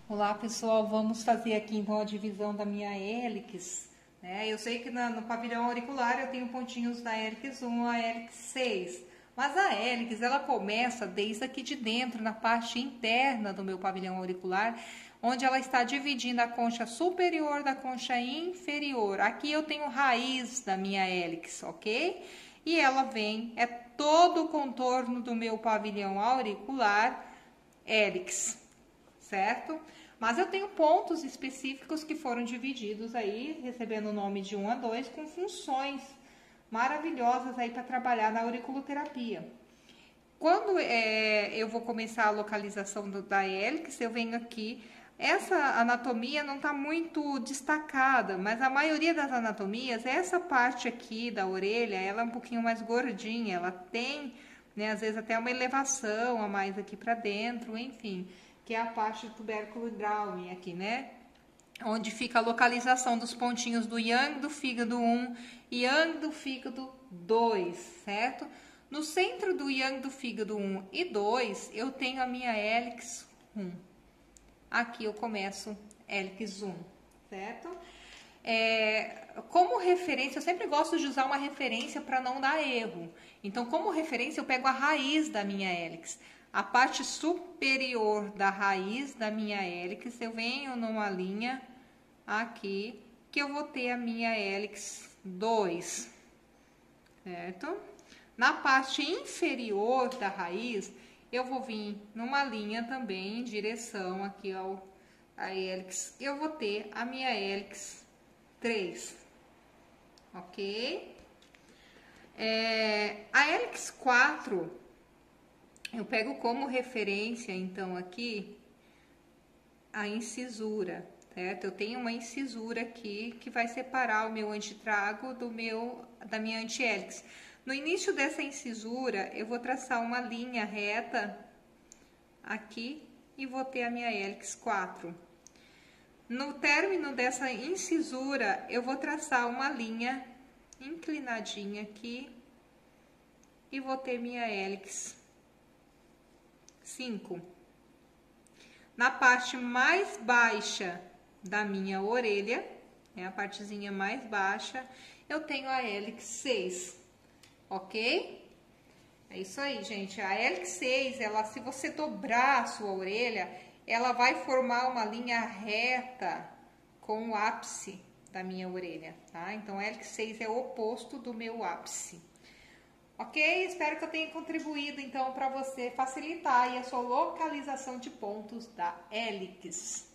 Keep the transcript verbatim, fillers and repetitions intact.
Olá pessoal, vamos fazer aqui então a divisão da minha hélix, né? Eu sei que na, no pavilhão auricular eu tenho pontinhos da hélix um a hélix seis, mas a hélix ela começa desde aqui de dentro, na parte interna do meu pavilhão auricular, onde ela está dividindo a concha superior da concha inferior. Aqui eu tenho raiz da minha hélix, ok? E ela vem, é todo o contorno do meu pavilhão auricular hélix, certo? Mas eu tenho pontos específicos que foram divididos aí, recebendo o nome de um a dois, com funções maravilhosas aí para trabalhar na auriculoterapia. Quando é, eu vou começar a localização do, da hélix, eu venho aqui. Essa anatomia não está muito destacada, mas a maioria das anatomias, essa parte aqui da orelha, ela é um pouquinho mais gordinha, ela tem, né, às vezes até uma elevação a mais aqui para dentro, enfim, que é a parte do tubérculo Browning aqui, né? Onde fica a localização dos pontinhos do yang do fígado um e yang do fígado dois, certo? No centro do yang do fígado um e dois, eu tenho a minha hélix um. Aqui eu começo hélix um, certo? É, como referência, eu sempre gosto de usar uma referência para não dar erro. Então, como referência, eu pego a raiz da minha hélix. A parte superior da raiz da minha hélix, eu venho numa linha aqui, que eu vou ter a minha hélix dois, certo? Na parte inferior da raiz, eu vou vir numa linha também em direção aqui ao a hélix, eu vou ter a minha hélix três, ok? É, a hélix quatro, eu pego como referência, então, aqui, a incisura, certo? Eu tenho uma incisura aqui que vai separar o meu antitrago do meu, da minha antihélix. No início dessa incisura, eu vou traçar uma linha reta aqui e vou ter a minha hélix quatro. No término dessa incisura, eu vou traçar uma linha inclinadinha aqui e vou ter minha hélix cinco. Na parte mais baixa da minha orelha, é a partezinha mais baixa, eu tenho a hélix seis, ok? É isso aí, gente. A hélix seis, ela, se você dobrar a sua orelha, ela vai formar uma linha reta com o ápice da minha orelha, tá? Então, a hélix seis é o oposto do meu ápice. Ok? Espero que eu tenha contribuído, então, para você facilitar aí a sua localização de pontos da hélix.